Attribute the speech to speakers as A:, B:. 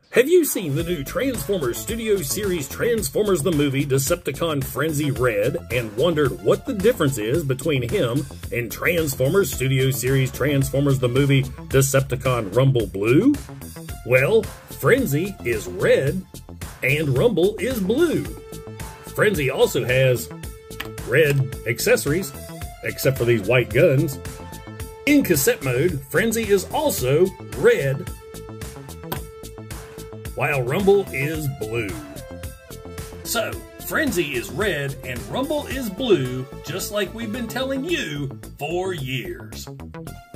A: Have you seen the new Transformers Studio Series Transformers the Movie Decepticon Frenzy Red and wondered what the difference is between him and Transformers Studio Series Transformers the Movie Decepticon Rumble Blue? Well, Frenzy is red and Rumble is blue. Frenzy also has red accessories, except for these white guns. In cassette mode, Frenzy is also red, while Rumble is blue. So, Frenzy is red and Rumble is blue, just like we've been telling you for years.